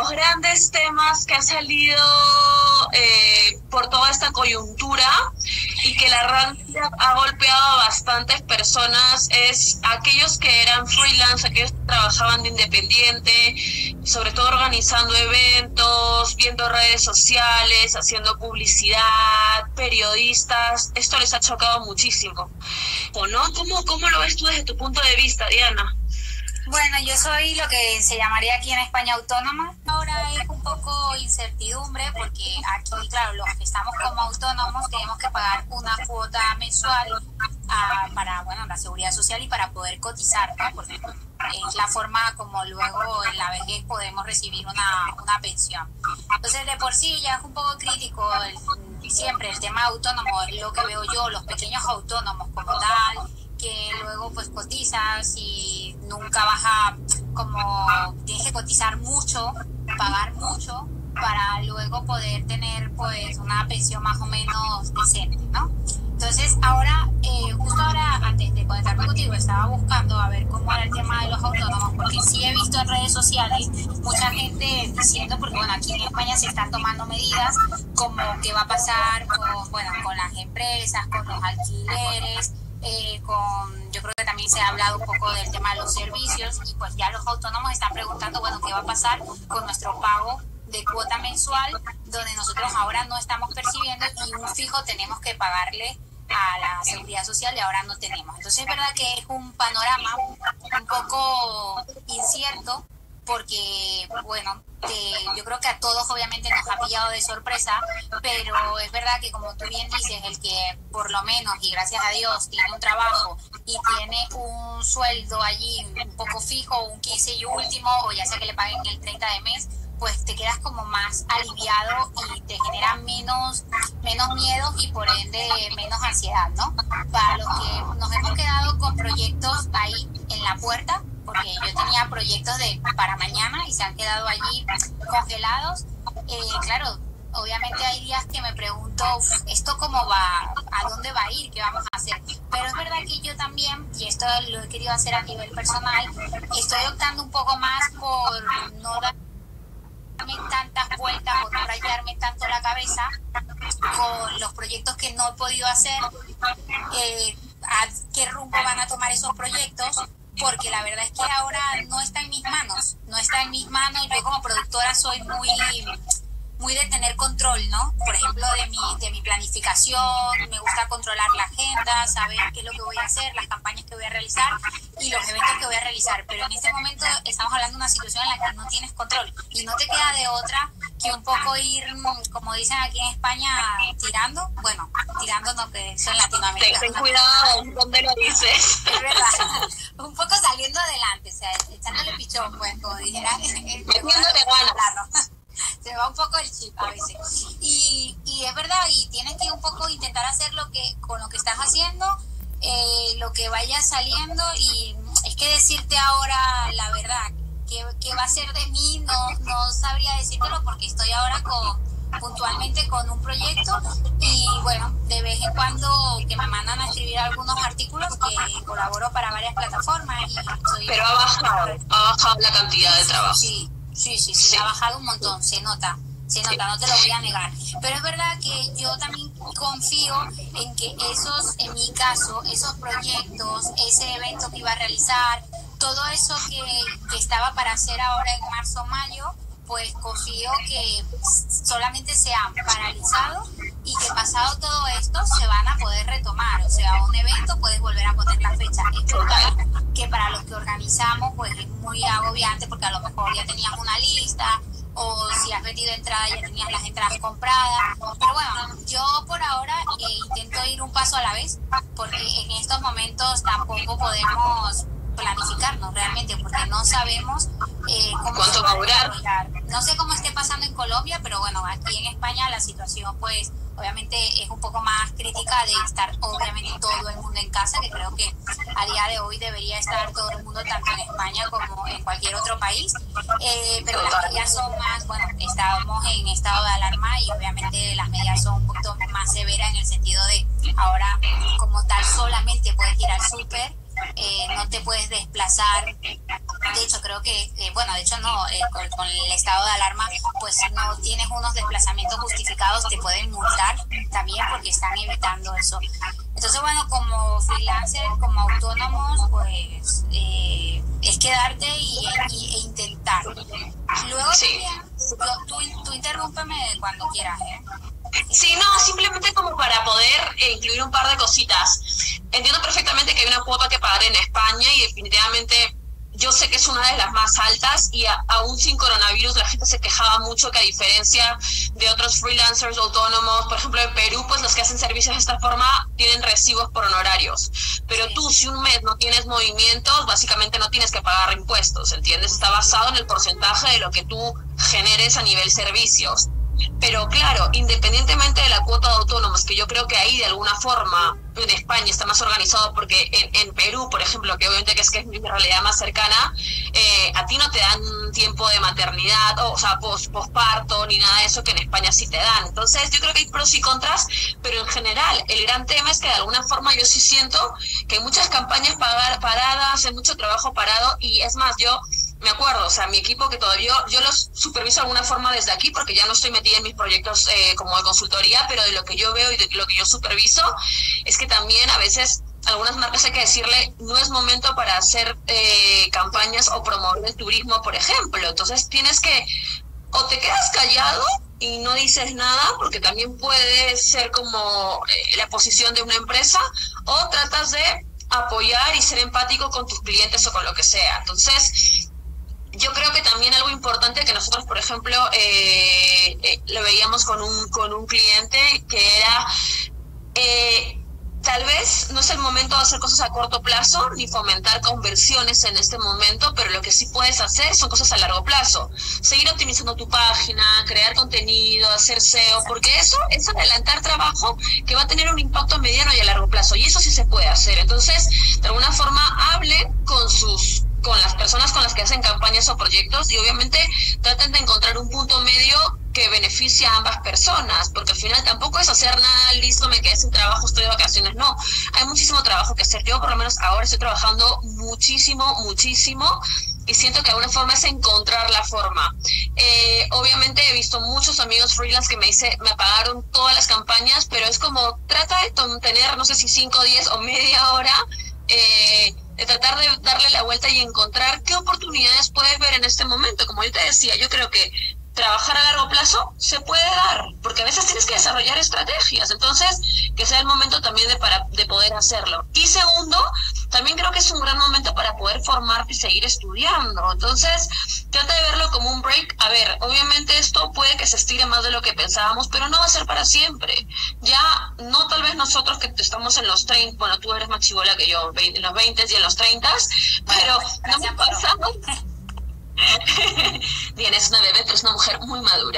los grandes temas que ha salido por toda esta coyuntura y que la realidad ha golpeado a bastantes personas es aquellos que eran freelance, aquellos que trabajaban de independiente, sobre todo organizando eventos, viendo redes sociales, haciendo publicidad, periodistas. Esto les ha chocado muchísimo, ¿o no? ¿Cómo lo ves tú desde tu punto de vista, Diana? Bueno, yo soy lo que se llamaría aquí en España autónoma. Ahora es un poco incertidumbre porque aquí, claro, los que estamos como autónomos tenemos que pagar una cuota mensual para, bueno, la seguridad social y para poder cotizar, ¿no? Porque es la forma como luego en la vejez podemos recibir una pensión. Entonces, de por sí ya es un poco crítico siempre el tema autónomo, es lo que veo yo, los pequeños autónomos como tal, que luego pues cotizas y nunca vas a, como tienes que cotizar mucho, pagar mucho para luego poder tener pues una pensión más o menos decente, ¿no? Entonces ahora, justo ahora antes de conectarme contigo estaba buscando a ver cómo era el tema de los autónomos, porque sí he visto en redes sociales mucha gente diciendo, porque bueno, aquí en España se están tomando medidas como qué va a pasar con las empresas, con los alquileres, yo creo que también se ha hablado un poco del tema de los servicios y pues ya los autónomos están preguntando, bueno, ¿qué va a pasar con nuestro pago de cuota mensual donde nosotros ahora no estamos percibiendo y un fijo tenemos que pagarle a la seguridad social y ahora no tenemos? Entonces es verdad que es un panorama un poco incierto porque, bueno, yo creo que a todos obviamente nos ha pillado de sorpresa, pero es verdad que como tú bien dices, el que por lo menos, y gracias a Dios, tiene un trabajo y tiene un sueldo allí un poco fijo, un 15 y último, o ya sea que le paguen el 30 de mes, pues te quedas como más aliviado y te genera menos miedos y por ende menos ansiedad, ¿no? Para los que nos hemos quedado con proyectos ahí en la puerta, porque yo tenía proyectos para mañana y se han quedado allí congelados, claro, obviamente hay días que me pregunto, ¿esto cómo va? ¿A dónde va a ir? ¿Qué vamos a hacer? Pero es verdad que yo también, y esto lo he querido hacer a nivel personal, estoy optando un poco más por no darme tantas vueltas o no rayarme tanto la cabeza con los proyectos que no he podido hacer, a qué rumbo van a tomar esos proyectos, porque la verdad es que ahora no está en mis manos, yo como productora soy muy de tener control, ¿no? Por ejemplo, de mi planificación, me gusta controlar la agenda, saber qué es lo que voy a hacer, las campañas que voy a realizar y los eventos que voy a realizar, pero en este momento estamos hablando de una situación en la que no tienes control y no te queda de otra que un poco ir, como dicen aquí en España, tirando no, que eso en Latinoamérica. Ten cuidado dónde lo dices. Es verdad, un poco saliendo adelante, o sea, echándole pichón, pues, como dijera. Metiéndole ganas. Se me va un poco el chip a veces y es verdad, y tienes que un poco intentar hacer con lo que estás haciendo, lo que vaya saliendo, y es que decirte ahora la verdad qué va a ser de mí no sabría decírtelo, porque estoy ahora puntualmente con un proyecto y bueno, de vez en cuando que me mandan a escribir algunos artículos, que colaboro para varias plataformas pero ha bajado la cantidad de trabajo. Sí, ha bajado un montón, se nota, no te lo voy a negar. Pero es verdad que yo también confío en que en mi caso, esos proyectos, ese evento que iba a realizar, todo eso que estaba para hacer ahora en marzo o mayo, pues confío que solamente se han paralizado y que pasado todo esto se van a poder retomar. O sea, un evento puedes volver a poner la fecha. Es verdad que para los que organizamos pues es muy agobiante, porque a lo mejor ya tenías una lista, o si has vendido entradas ya tenías las entradas compradas, pero bueno, yo por ahora intento ir un paso a la vez, porque en estos momentos tampoco podemos planificarnos realmente, porque no sabemos cuánto va a durar. No sé cómo esté pasando en Colombia, pero bueno, aquí en España la situación pues obviamente es un poco más crítica, de estar obviamente todo el mundo en casa, que creo que a día de hoy debería estar todo el mundo tanto en España como en cualquier otro país, pero las medidas son más, bueno, estamos en estado de alarma y obviamente las medidas son un poquito más severas en el sentido de ahora como tal solamente puedes ir al súper, no te puedes desplazar De hecho, creo que, de hecho no, con el estado de alarma, pues si no tienes unos desplazamientos justificados, te pueden multar también porque están evitando eso. Entonces, bueno, como freelancer, como autónomos, pues es quedarte e intentar. Luego Sí. tú interrúmpeme cuando quieras, ¿eh? Sí, no, simplemente como para poder incluir un par de cositas. Entiendo perfectamente que hay una cuota que pagar en España y definitivamente yo sé que es una de las más altas y aún sin coronavirus la gente se quejaba mucho que a diferencia de otros freelancers autónomos, por ejemplo en Perú, pues los que hacen servicios de esta forma tienen recibos por honorarios. Pero tú si un mes no tienes movimientos, básicamente no tienes que pagar impuestos, ¿entiendes? Está basado en el porcentaje de lo que tú generes a nivel servicios. Pero claro, independientemente de la cuota de autónomos, que yo creo que ahí de alguna forma en España está más organizado, porque en Perú, por ejemplo, que obviamente que es mi realidad más cercana, a ti no te dan tiempo de maternidad, o sea, posparto, ni nada de eso que en España sí te dan. Entonces yo creo que hay pros y contras, pero en general el gran tema es que de alguna forma yo sí siento que hay muchas campañas paradas, hay mucho trabajo parado, y es más, yo me acuerdo, o sea, mi equipo que todavía yo los superviso de alguna forma desde aquí porque ya no estoy metida en mis proyectos como de consultoría, pero de lo que yo veo y de lo que yo superviso es que también a veces algunas marcas hay que decirle no es momento para hacer campañas o promover el turismo, por ejemplo. Entonces tienes que o te quedas callado y no dices nada porque también puede ser como la posición de una empresa, o tratas de apoyar y ser empático con tus clientes o con lo que sea. Entonces yo creo que también algo importante que nosotros, por ejemplo, lo veíamos con un cliente que era, tal vez no es el momento de hacer cosas a corto plazo ni fomentar conversiones en este momento, pero lo que sí puedes hacer son cosas a largo plazo. Seguir optimizando tu página, crear contenido, hacer SEO, porque eso es adelantar trabajo que va a tener un impacto a mediano y a largo plazo, y eso sí se puede hacer. Entonces, de alguna forma, hablen con las personas con las que hacen campañas o proyectos y obviamente traten de encontrar un punto medio que beneficie a ambas personas, porque al final tampoco es hacer nada, listo, me quedé sin trabajo, estoy de vacaciones, no, hay muchísimo trabajo que hacer. Yo por lo menos ahora estoy trabajando muchísimo y siento que de alguna forma es encontrar la forma. Obviamente he visto muchos amigos freelance que me pagaron todas las campañas, pero es como, trata de tener, no sé si 5, 10 o media hora, de tratar de darle la vuelta y encontrar qué oportunidades puedes ver en este momento. Como yo te decía, yo creo que trabajar a largo plazo se puede dar, porque a veces tienes que desarrollar estrategias, entonces que sea el momento también de poder hacerlo. Y segundo, también creo que es un gran momento para poder formarte y seguir estudiando, entonces trata de verlo como un break. A ver, obviamente esto puede que se estire más de lo que pensábamos, pero no va a ser para siempre. Ya, no tal vez nosotros que estamos en los 30, bueno, tú eres más chibola que yo, en los 20 y en los 30, pero no me pasamos. Bien, es una bebé, pero es una mujer muy madura.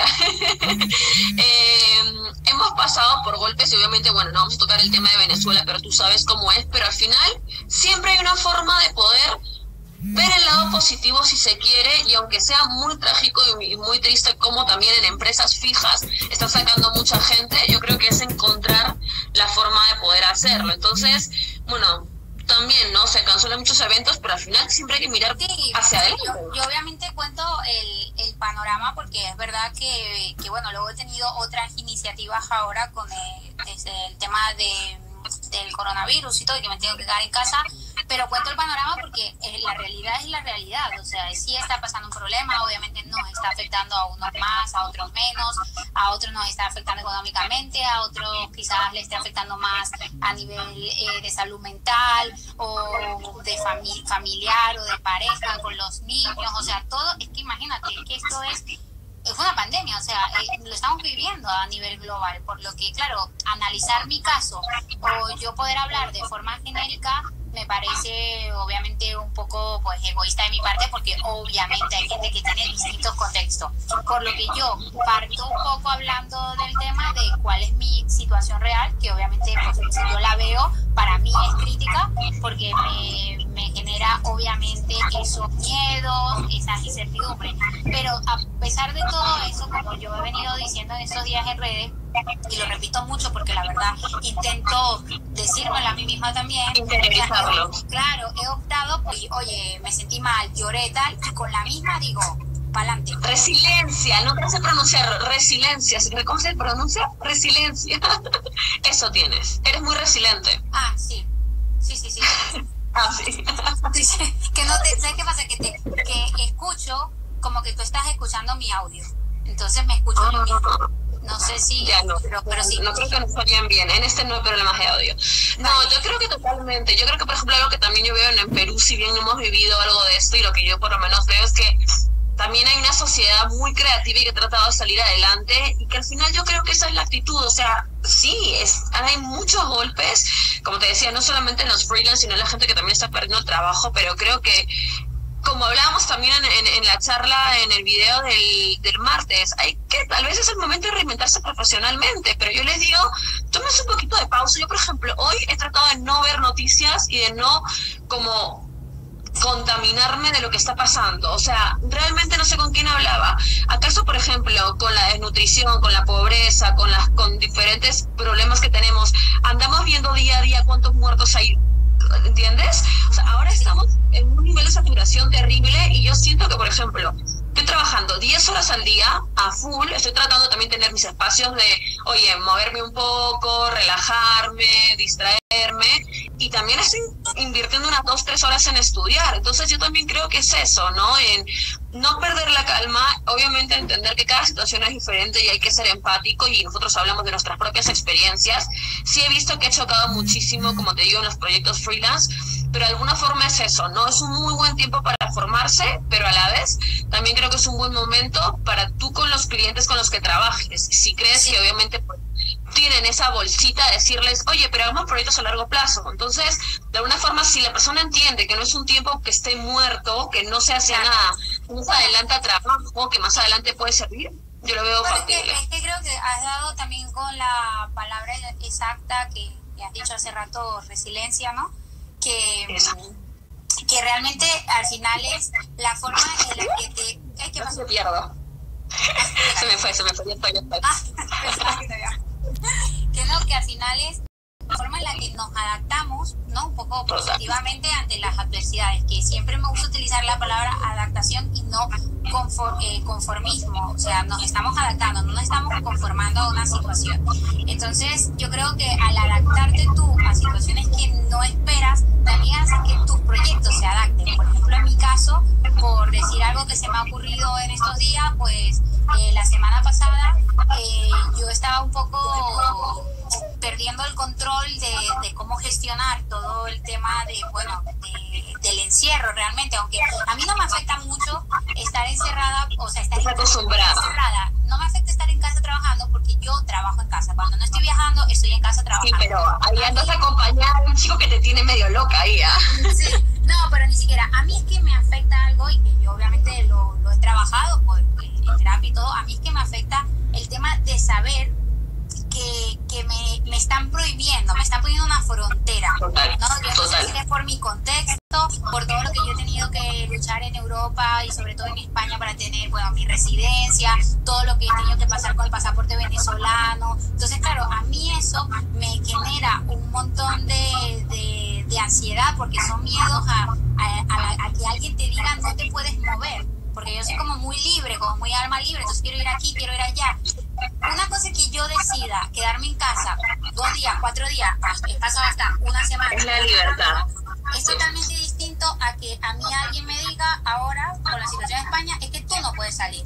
Hemos pasado por golpes y obviamente, bueno, no vamos a tocar el tema de Venezuela, pero tú sabes cómo es, pero al final siempre hay una forma de poder ver el lado positivo si se quiere, y aunque sea muy trágico y muy triste como también en empresas fijas están sacando mucha gente, yo creo que es encontrar la forma de poder hacerlo. Entonces, bueno, también, ¿no? Se cancelan muchos eventos, pero al final siempre hay que mirar hacia adelante. Yo obviamente cuento el panorama porque es verdad que bueno, luego he tenido otras iniciativas ahora con desde el tema del coronavirus y todo, y que me tengo que quedar en casa, pero cuento el panorama porque la realidad es la realidad, o sea, sí está pasando un problema, obviamente nos está afectando a unos más, a otros menos, a otros nos está afectando económicamente, a otros quizás le esté afectando más a nivel de salud mental o de familiar o de pareja con los niños, o sea, todo, es que imagínate que esto es una pandemia, o sea, lo estamos viviendo a nivel global, por lo que, claro, analizar mi caso o yo poder hablar de forma genérica me parece obviamente un poco pues egoísta de mi parte, porque obviamente hay gente que tiene distintos contextos, por lo que yo parto un poco hablando del tema de cuál es mi situación real, que obviamente pues, si yo la veo, para mí es crítica, porque me genera obviamente esos miedos, esas incertidumbres, pero a pesar de todo eso, como yo he venido diciendo en estos días en redes, y lo repito mucho porque la verdad intento decírmelo a mí misma también. Interiorizarlo. Claro, he optado por, oye, me sentí mal, lloré tal, y con la misma digo, pa'lante. Resiliencia, no te sé pronunciar, resiliencia, ¿cómo se pronuncia? Resiliencia. Eso tienes, eres muy resiliente. Ah, sí. Ah, sí. Que no te, ¿sabes qué pasa? Que escucho como que tú estás escuchando mi audio. Entonces me escucho a mí mismo. No sé si... Ya no, pero sí. no creo que nos oigan bien. En este no hay problemas de audio. No, Vale. yo creo que totalmente. Yo creo que, por ejemplo, algo que también yo veo en Perú, si bien no hemos vivido algo de esto, y lo que yo por lo menos veo es que también hay una sociedad muy creativa y que ha tratado de salir adelante, y que al final yo creo que esa es la actitud. O sea, sí, hay muchos golpes, como te decía, no solamente en los freelance, sino en la gente que también está perdiendo el trabajo, pero creo que, como hablábamos también en la charla, en el video del martes, tal vez es el momento de reinventarse profesionalmente, pero yo les digo, tómense un poquito de pausa. Yo, por ejemplo, hoy he tratado de no ver noticias y de no como contaminarme de lo que está pasando. O sea, realmente no sé con quién hablaba. ¿Acaso, por ejemplo, con la desnutrición, con la pobreza, con diferentes problemas que tenemos, andamos viendo día a día cuántos muertos hay? ¿Entiendes? O sea, ahora estamos en un nivel de saturación terrible, y yo siento que, por ejemplo, estoy trabajando 10 horas al día a full, estoy tratando también de tener mis espacios de, oye, moverme un poco, relajarme, distraerme, y también estoy invirtiendo unas 2-3 horas en estudiar. Entonces yo también creo que es eso, ¿no? En no perder la calma, obviamente entender que cada situación es diferente y hay que ser empático, y nosotros hablamos de nuestras propias experiencias. Sí he visto que he chocado muchísimo, como te digo, en los proyectos freelance, pero de alguna forma es eso, ¿no? Es un muy buen tiempo para formarse, pero a la vez también creo que es un buen momento para tú con los clientes con los que trabajes. Si crees que obviamente pues, tienen esa bolsita de decirles, oye, pero hagamos proyectos a largo plazo. Entonces, de alguna forma, si la persona entiende que no es un tiempo que esté muerto, que no se hace nada, más adelante a trabajo, que más adelante puede servir, yo lo veo factible. Es que creo que has dado también con la palabra exacta que has dicho hace rato, resiliencia, ¿no? Que realmente al final es la forma en la que te... ¿Qué pasó? Me pierdo. Se me fue, ya estoy. Que no, que al final es la forma en la que nos adaptamos, ¿no? Un poco positivamente ante las adversidades, que siempre me gusta utilizar la palabra adaptación y no conformismo. O sea, nos estamos adaptando, no nos estamos conformando a una situación. Entonces, yo creo que al adaptarte tú a situaciones que no esperas, también hace que tus proyectos se adapten. Por ejemplo, en mi caso, por decir algo que se me ha ocurrido en estos días, pues la semana pasada yo estaba un poco perdiendo el control de cómo gestionar todo el tema del encierro realmente, aunque a mí no me afecta mucho estar encerrada, o sea, estar encerrada. No me afecta estar en casa trabajando porque yo trabajo en casa. Cuando no estoy viajando, estoy en casa trabajando. Sí, pero ahí andas acompañada de un chico que te tiene medio loca ahí, ¿ah? Sí, no, pero ni siquiera. A mí es que me afecta algo, y que yo obviamente lo he trabajado pues, en terapia y todo. A mí es que me afecta el tema de saber que me están prohibiendo, me están poniendo una frontera. Total, ¿no? Yo no sé si es por mi contexto, por todo lo que yo he tenido que luchar en Europa y sobre todo en España para tener, bueno, mi residencia, todo lo que he tenido que pasar con el pasaporte venezolano. Entonces, claro, a mí eso me genera un montón de ansiedad, porque son miedos a que alguien te diga no te puedes mover, porque yo soy como muy libre, como muy alma libre, entonces quiero ir aquí, quiero ir allá. Una cosa es que yo decida quedarme en casa 2 días, 4 días, he pasado hasta una semana. Es la libertad. Es totalmente distinto a que a mí alguien me diga ahora, con la situación de España, es que tú no puedes salir.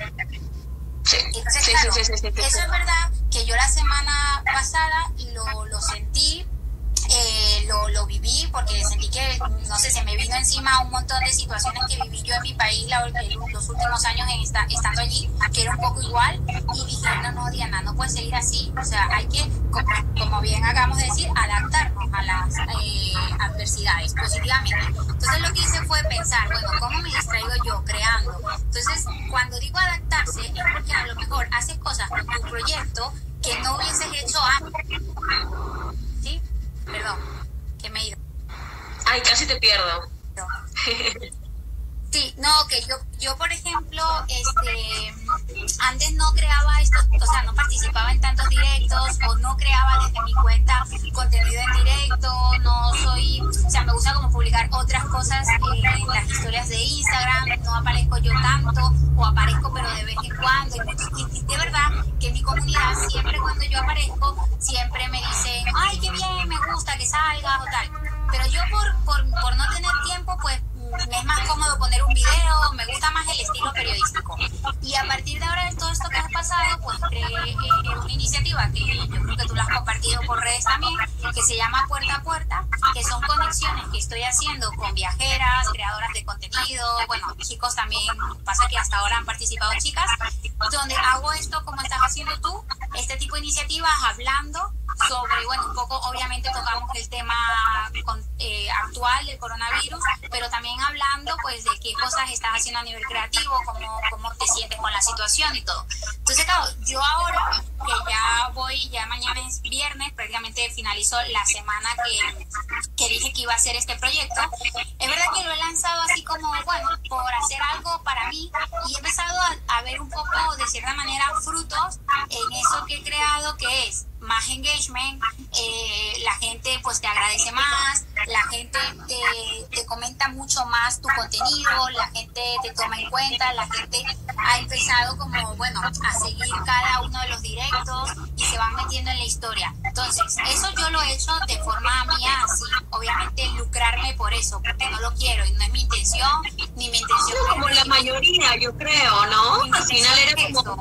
Sí. Entonces, Sí, claro, sí. eso es verdad que yo la semana pasada lo sentí, lo viví, porque sentí que, no sé, se me vino encima un montón de situaciones que viví yo en mi país los últimos años estando allí, que era un poco igual, y dije, no, Diana, no puede seguir así. O sea, hay que, como bien acabamos de decir, adaptarnos a las adversidades positivamente. Entonces lo que hice fue pensar, bueno, ¿cómo me distraigo yo creando? Entonces, cuando digo adaptarse, es porque a lo mejor haces cosas con tu proyecto que no hubieses hecho antes. ¿Sí? Perdón, que me he ido. Ay, casi te pierdo. Sí, no, que yo por ejemplo, antes no creaba esto, o sea, no participaba en tantos directos o no creaba desde mi cuenta contenido en directo, no soy, o sea, me gusta como publicar otras cosas en las historias de Instagram, no aparezco yo tanto o aparezco pero de vez en cuando y de verdad que mi comunidad siempre cuando yo aparezco siempre me dicen, ay, qué bien, me gusta que salgas o tal, pero yo por no tener tiempo pues me es más cómodo poner un video, me gusta más el estilo periodístico. Y a partir de ahora de todo esto que ha pasado, pues creé una iniciativa que yo creo que tú la has compartido por redes también, que se llama Puerta a Puerta, que son conexiones que estoy haciendo con viajeras, creadoras de contenido, bueno, chicos también, pasa que hasta ahora han participado chicas, donde hago esto como estás haciendo tú, este tipo de iniciativas hablando sobre, bueno, un poco obviamente tocamos el tema actual del coronavirus, pero también hablando pues de qué cosas estás haciendo a nivel creativo, cómo te sientes con la situación y todo. Entonces, claro, yo ahora que ya mañana es viernes, prácticamente finalizo la semana que dije que iba a hacer este proyecto, es verdad que lo he lanzado así como, bueno, por hacer algo para mí y he empezado a ver un poco de cierta manera frutos en eso que he creado, que es más engagement, la gente pues te agradece más, la gente te comenta mucho más tu contenido, la gente te toma en cuenta, la gente ha empezado como, bueno, a seguir cada uno de los directos y se van metiendo en la historia. Entonces, eso yo lo he hecho de forma mía, sin obviamente lucrarme por eso, porque no lo quiero y no es mi intención, ni mi intención. Como la mayoría, yo creo, ¿no? Al final era como...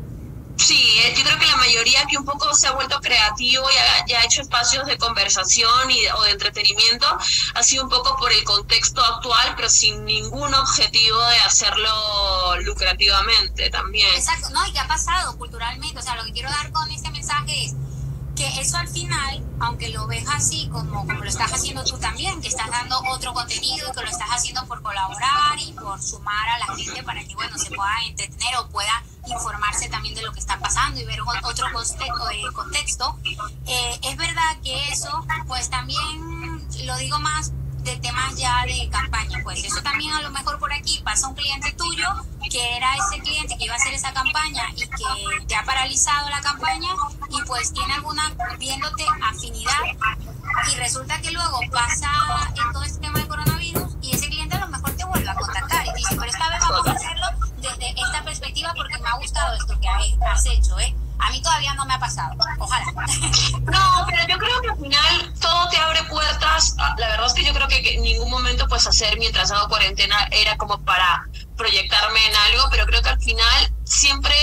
Sí, yo creo que la mayoría que un poco se ha vuelto creativo y ha hecho espacios de conversación o de entretenimiento ha sido un poco por el contexto actual, pero sin ningún objetivo de hacerlo lucrativamente también. Exacto, no, y qué ha pasado culturalmente, o sea, lo que quiero dar con este mensaje es que eso al final, aunque lo ves así como lo estás haciendo tú también, que estás dando otro contenido, que lo estás haciendo por colaborar y por sumar a la gente para que, bueno, se pueda entretener o pueda informarse también de lo que está pasando y ver otro contexto, es verdad que eso, pues también lo digo más de temas ya de campaña, pues eso también a lo mejor por aquí pasa un cliente tuyo que era ese cliente que iba a hacer esa campaña y que te ha paralizado la campaña y pues tiene alguna viéndote afinidad y resulta que luego pasa en todo este tema de coronavirus y ese cliente a lo mejor te vuelve a contactar y dice, pero esta vez vamos a hacerlo desde esta perspectiva porque me ha gustado esto que has hecho, A mí todavía no me ha pasado, ojalá. No, pero yo creo que al final todo te abre puertas. La verdad es que yo creo que en ningún momento pues hacer mientras hago cuarentena era como para proyectarme en algo, pero creo que al final siempre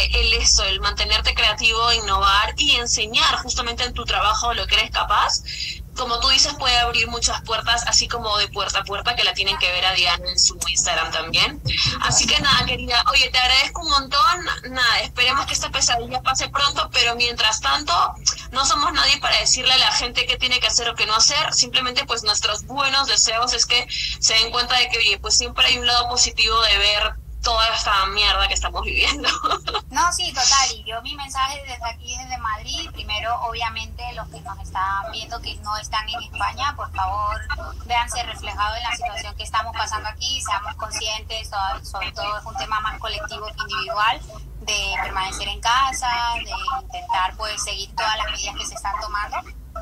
el mantenerte creativo, innovar y enseñar justamente en tu trabajo lo que eres capaz, como tú dices, puede abrir muchas puertas, así como de puerta a puerta, que la tienen que ver a Diana en su Instagram también. Así que nada, querida, oye, te agradezco un montón. Nada, esperemos que esta pesadilla pase pronto, pero mientras tanto, no somos nadie para decirle a la gente qué tiene que hacer o qué no hacer. Simplemente, pues, nuestros buenos deseos es que se den cuenta de que, oye, pues siempre hay un lado positivo de ver toda esta mierda que estamos viviendo. No, sí, total, y yo mi mensaje desde aquí, desde Madrid, primero, obviamente, los que nos están viendo que no están en España, por favor, véanse reflejados en la situación que estamos pasando aquí, seamos conscientes, sobre todo es un tema más colectivo que individual, de permanecer en casa, de intentar, pues, seguir todas las medidas que se están tomando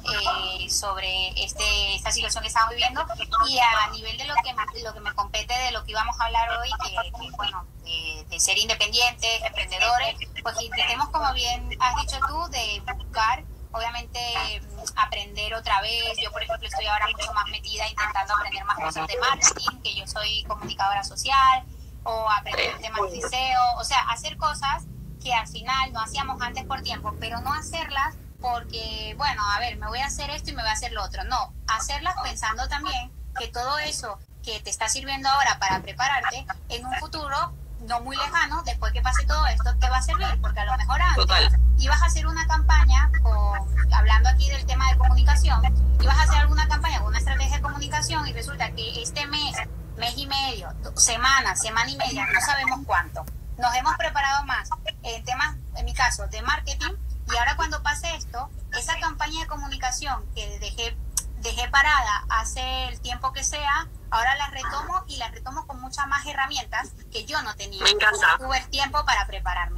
sobre esta situación que estamos viviendo y a nivel de lo que me compete de lo que íbamos a hablar hoy que bueno, de ser independientes, emprendedores, pues intentemos, como bien has dicho tú, de buscar obviamente aprender otra vez. Yo, por ejemplo, estoy ahora mucho más metida intentando aprender más cosas de marketing, que yo soy comunicadora social, o aprender temas de SEO, o sea, hacer cosas que al final no hacíamos antes por tiempo, pero no hacerlas porque, bueno, a ver, me voy a hacer esto y me voy a hacer lo otro. No, hacerlas pensando también que todo eso que te está sirviendo ahora para prepararte, en un futuro no muy lejano, después que pase todo esto, te va a servir, porque a lo mejor antes ibas a hacer una campaña, hablando aquí del tema de comunicación, ibas a hacer alguna campaña con una estrategia de comunicación y resulta que este mes y medio, semana y media, no sabemos cuánto, nos hemos preparado más en temas, en mi caso, de marketing. Y ahora cuando pase esto, esa campaña de comunicación que dejé parada hace el tiempo que sea, ahora la retomo con muchas más herramientas que yo no tenía. Me encanta. Tuve el tiempo para prepararme.